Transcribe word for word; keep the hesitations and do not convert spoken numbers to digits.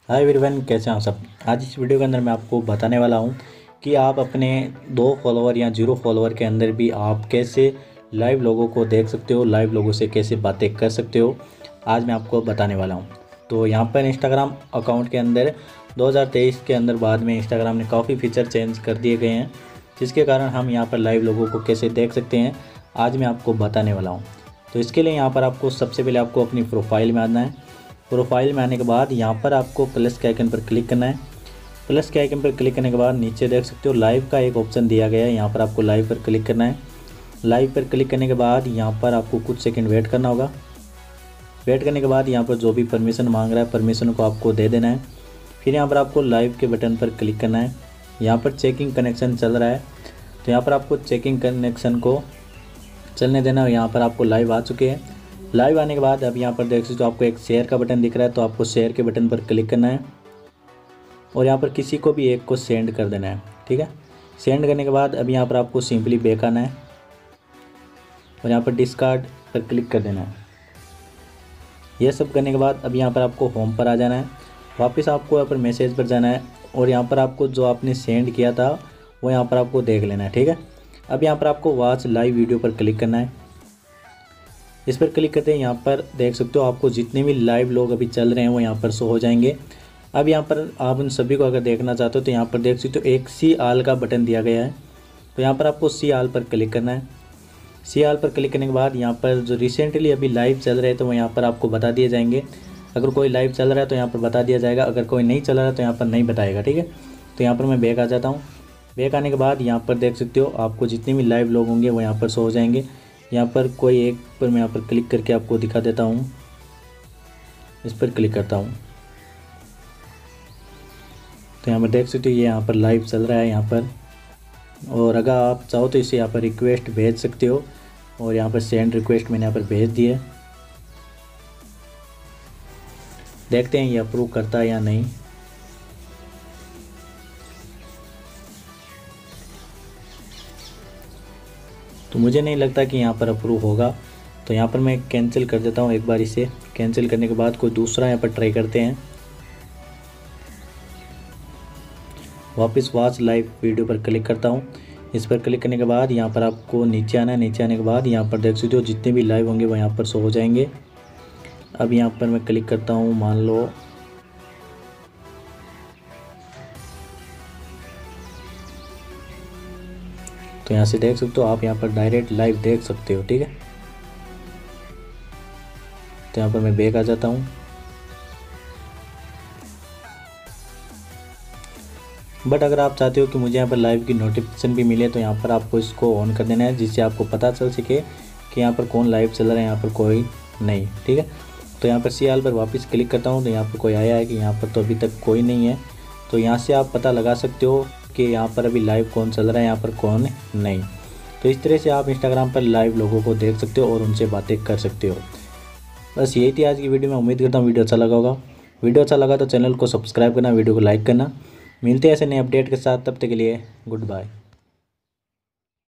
Hi everyone, कैसे हैं आप सब। आज इस वीडियो के अंदर मैं आपको बताने वाला हूं कि आप अपने दो फॉलोअर या जीरो फॉलोअर के अंदर भी आप कैसे लाइव लोगों को देख सकते हो, लाइव लोगों से कैसे बातें कर सकते हो। आज मैं आपको बताने वाला हूं। तो यहाँ पर इंस्टाग्राम अकाउंट के अंदर दो हज़ार तेईस के अंदर बाद में इंस्टाग्राम ने काफ़ी फीचर चेंज कर दिए गए हैं, जिसके कारण हम यहाँ पर लाइव लोगों को कैसे देख सकते हैं आज मैं आपको बताने वाला हूँ। तो इसके लिए यहाँ पर आपको सबसे पहले आपको अपनी प्रोफाइल में आना है। प्रोफाइल में आने के बाद यहाँ पर आपको प्लस के आइकन पर क्लिक करना है। प्लस के आइकन पर क्लिक करने के बाद नीचे देख सकते हो लाइव का एक ऑप्शन दिया गया है। यहाँ पर आपको लाइव पर क्लिक करना है। लाइव पर क्लिक करने के बाद यहाँ पर आपको कुछ सेकंड वेट करना होगा। वेट करने के बाद यहाँ पर जो भी परमिशन मांग रहा है परमिशन को आपको दे देना है। फिर यहाँ पर आपको लाइव के बटन पर क्लिक करना है। यहाँ पर चेकिंग कनेक्शन चल रहा है, तो यहाँ पर आपको चेकिंग कनेक्शन को चलने देना है। यहाँ पर आपको लाइव आ चुके हैं। लाइव आने के बाद अब यहाँ पर देख सकते हो आपको एक शेयर का बटन दिख रहा है, तो आपको शेयर के बटन पर क्लिक करना है और यहाँ पर किसी को भी एक को सेंड कर देना है। ठीक है, सेंड करने के बाद अब यहाँ पर आपको सिंपली बैक आना है और यहाँ पर डिस्कार्ड पर क्लिक कर देना है। यह सब करने के बाद अब यहाँ पर आपको होम पर आ जाना है। वापस आपको यहाँ पर मैसेज पर जाना है और यहाँ पर आपको जो आपने सेंड किया था वो यहाँ पर आपको देख लेना है। ठीक है, अब यहाँ पर आपको वॉच लाइव वीडियो पर क्लिक करना है। इस पर क्लिक करते हैं यहाँ पर देख सकते हो आपको जितने भी लाइव लोग अभी चल रहे हैं वो यहाँ पर शो हो जाएंगे। अब यहाँ पर आप उन सभी को अगर देखना चाहते हो तो यहाँ पर देख सकते हो एक सी आल का बटन दिया गया है, तो यहाँ पर आपको सी आल पर क्लिक करना है। सी आल पर क्लिक करने के बाद यहाँ पर जो रिसेंटली अभी लाइव चल रहे हैं तो वो यहाँ पर आपको बता दिए जाएंगे। अगर कोई लाइव चल रहा है तो यहाँ पर बता दिया जाएगा, अगर कोई नहीं चल रहा है तो यहाँ पर नहीं बताएगा। ठीक है, तो यहाँ पर मैं बैक आ जाता हूँ। बैक आने के बाद यहाँ पर देख सकते हो आपको जितने भी लाइव लोग होंगे वो यहाँ पर शो हो जाएंगे। यहाँ पर कोई एक पर मैं यहाँ पर क्लिक करके आपको दिखा देता हूँ। इस पर क्लिक करता हूँ तो यहाँ पर देख सकते हो ये यहाँ पर लाइव चल रहा है यहाँ पर। और अगर आप चाहो तो इसे यहाँ पर रिक्वेस्ट भेज सकते हो और यहाँ पर सेंड रिक्वेस्ट मैंने यहाँ पर भेज दी है। देखते हैं ये अप्रूव करता है या नहीं। तो मुझे नहीं लगता कि यहाँ पर अप्रूव होगा, तो यहाँ पर मैं कैंसिल कर देता हूँ एक बार। इसे कैंसिल करने के बाद कोई दूसरा यहाँ पर ट्राई करते हैं। वापस वॉच लाइव वीडियो पर क्लिक करता हूँ। इस पर क्लिक करने के बाद यहाँ पर आपको नीचे आना है। नीचे आने के बाद यहाँ पर देख सकते हो जितने भी लाइव होंगे वो यहाँ पर शो हो जाएंगे। अब यहाँ पर मैं क्लिक करता हूँ, मान लो तो यहाँ से देख सकते हो आप यहाँ पर डायरेक्ट लाइव देख सकते हो। ठीक है, तो यहाँ पर मैं बैक आ जाता हूँ। बट अगर आप चाहते हो कि मुझे यहाँ पर लाइव की नोटिफिकेशन भी मिले तो यहाँ पर आपको इसको ऑन कर देना है, जिससे आपको पता चल सके कि यहाँ पर कौन लाइव चल रहा है, यहाँ पर कोई नहीं। ठीक है, तो यहाँ पर सी आल पर वापस क्लिक करता हूँ तो यहाँ पर कोई आया है कि यहाँ पर तो अभी तक कोई नहीं है। तो यहाँ से आप पता लगा सकते हो कि यहाँ पर अभी लाइव कौन चल रहा है, यहाँ पर कौन नहीं। तो इस तरह से आप इंस्टाग्राम पर लाइव लोगों को देख सकते हो और उनसे बातें कर सकते हो। बस यही थी आज की वीडियो में। उम्मीद करता हूँ वीडियो अच्छा लगा होगा। वीडियो अच्छा लगा तो चैनल को सब्सक्राइब करना, वीडियो को लाइक करना। मिलते हैं ऐसे नए अपडेट के साथ, तब तक के लिए गुड बाय।